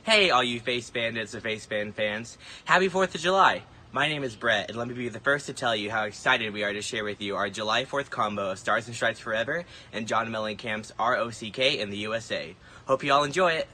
Hey, all you FaceBandits or FaceBand fans. Happy 4th of July. My name is Brett, and let me be the first to tell you how excited we are to share with you our July 4th combo of Stars and Stripes Forever and John Mellencamp's R.O.C.K in the USA. Hope you all enjoy it.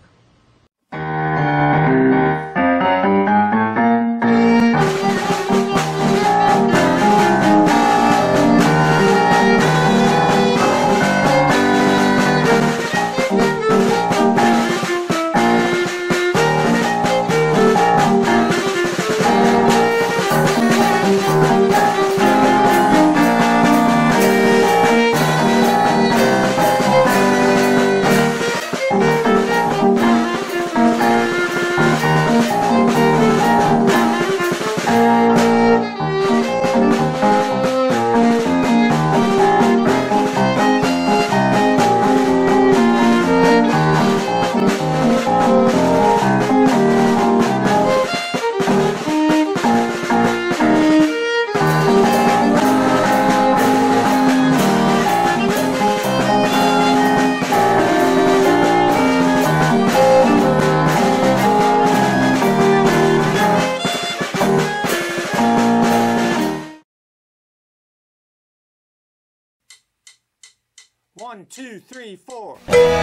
One, two, three, four.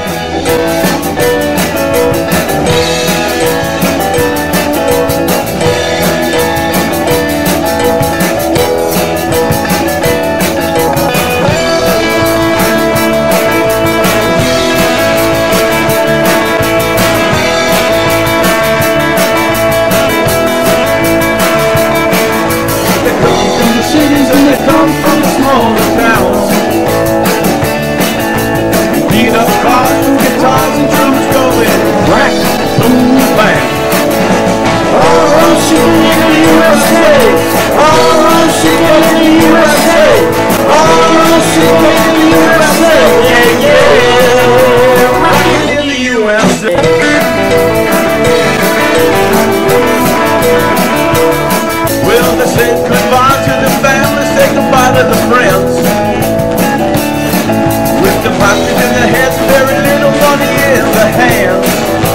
R.O.C.K in the USA! R.O.C.K in the USA! R.O.C.K in the USA! Yeah, yeah! Rockin' in the USA! Well, they said goodbye to the family, say goodbye to the friends. With the pipes in the heads, very little money in the hands.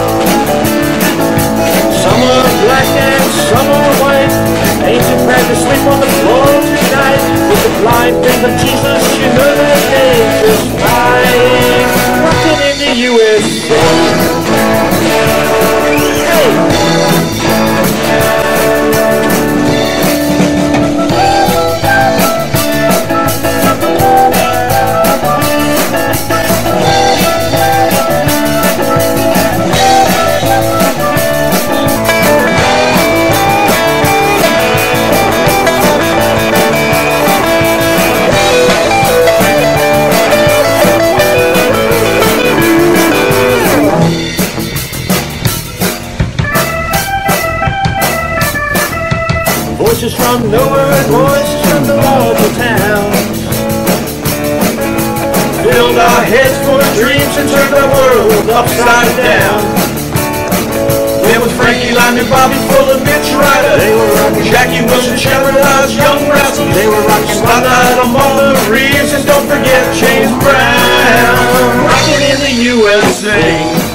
Some are black and some are white. Ain't too proud to sleep on the floor tonight. With the blind faith of Jesus, you know that day is fine. Rockin' in the USA. Hey! Voices from nowhere and voices from the larger towns filled our heads full of dreams and turned our world upside down. There was Frankie Lyman, Bobby Fuller, Mitch Ryder. They were rocking Jackie Wilson, Sharon Eyes, Young Rascal. They were rocking Spotlight on Martha Reeves, and don't forget James Brown. Rocking in the USA.